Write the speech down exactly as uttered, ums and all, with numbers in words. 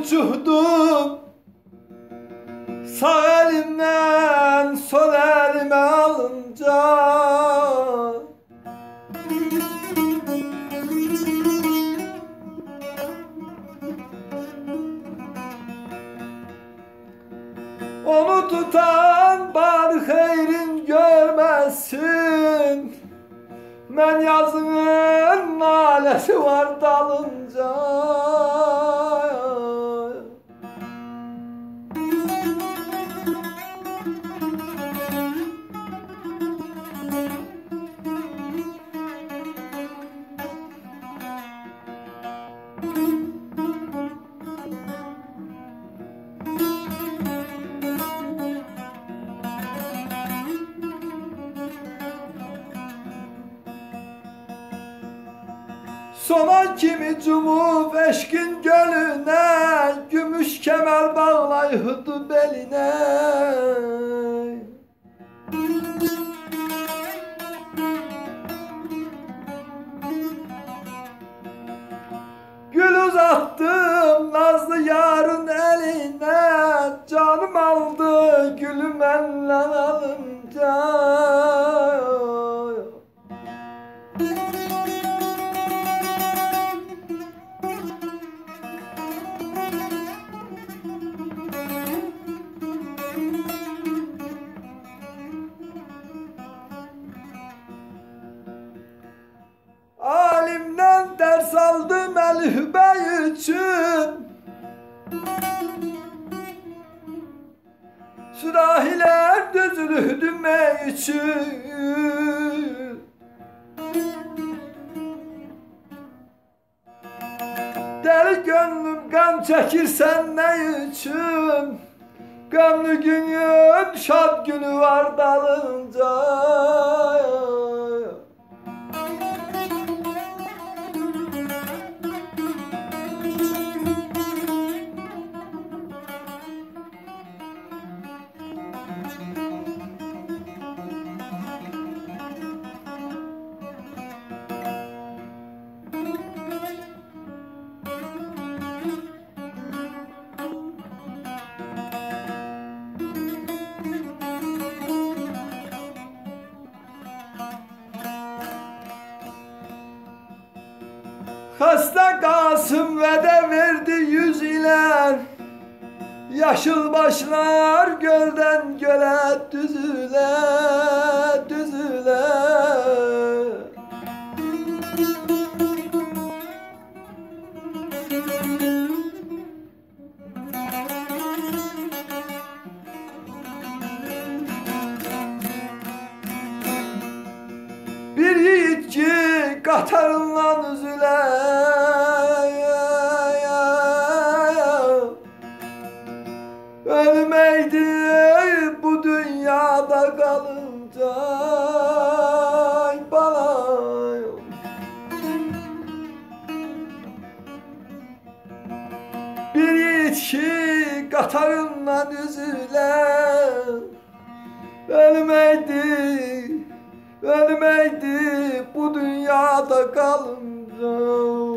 uçurdum, sağ elimden sol elime alınca. Onu tutan bari hayrin görmesin, men yazının nalesi var dalınca. Sona kimi cumup eşkin gölüne, gümüş kemer bağlayıdı beline. Gül uzattım nazlı yarın eline, canım aldı gülüm elden alınca. Alimden ders aldım elhübe için, sürahiler düzülü düme için. Deli gönlüm gam çekirsen ne için, gamlı günün şad günü var dalınca. Hasta Kasım ve de verdi yüz ile, yaşıl başlar gölden göle düzüle düzüle. Bir yiğit ki Katarınla üzüle, ölmeydi bu dünyada kalınca bana. Bir yiğit ki Katarınla üzüle, ölmeydi ölmeydi bu dünyada kalınca.